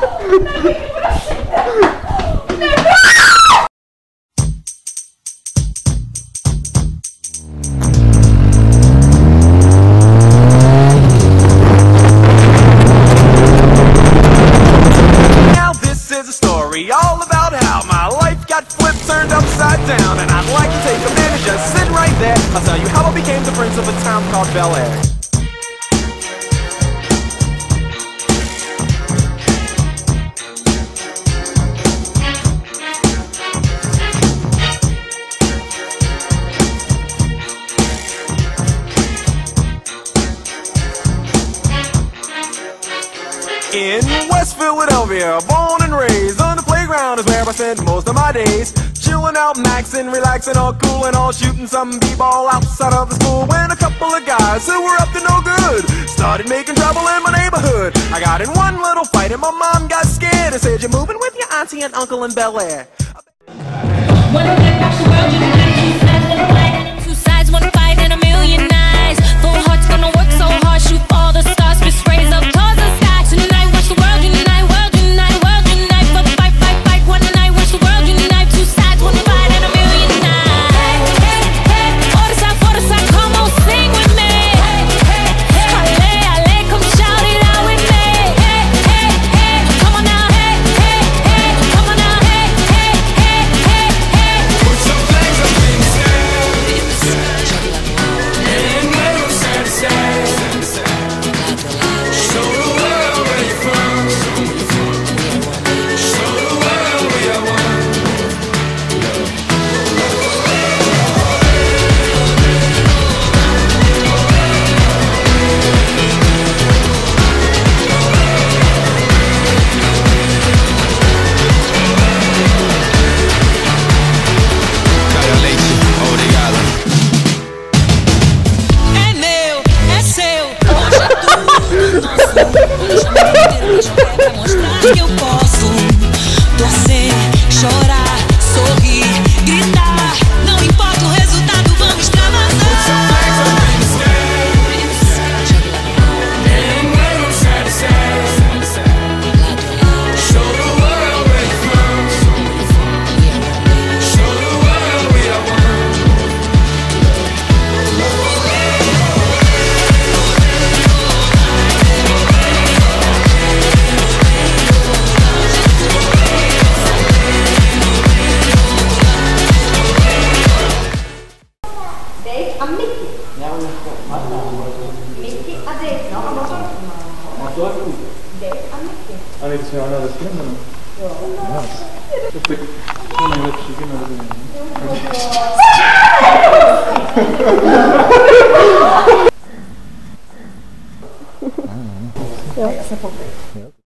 All about how my life got flipped, turned upside down, and I'd like to take a minute, just sit right there. I'll tell you how I became the prince of a town called Bel Air. In West Philadelphia, born and raised, on the playground is where I spent most of my days. Chilling out, maxing, relaxing, all cool and all, shooting some b-ball outside of the school. When a couple of guys who were up to no good started making trouble in my neighborhood. I got in one little fight and my mom got scared and said, "You're moving with your auntie and uncle in Bel Air." Two sides, one fight, and a million eyes. Full hearts gonna work so hard, shoot all the stars, fist raise up towards the sky. Tonight, watch the world unite, world unite, world unite. But fight, fight, fight, one night, watch the world unite. Two sides, one fight, and a million eyes. Hey, hey, for the side, come on, sing with me. Halle, halle, come shout it out with me. Hey, hey, hey, come on now, hey, hey, hey, come on now, hey, hey, hey, hey, hey. Put some flags up in the sky. And make them sad to say. Show the world where you're from. Show the world we are one. Cara leite, obrigado. É meu, é seu, hoje é tudo nosso. Vou deixar meu inteiro, deixa eu ver pra mostrar que eu posso torcer, chorar, sorrir, gritar. Não importa o resultado, vamos extravasar. Flags up in the sky. And make them sad to say. Show the world where you're from. Show the world we are one. Date a Mickey. Mickey a date, no? Date a Mickey. Ale to się ona rozkręca? No. To tak najlepszy Ja se powiem.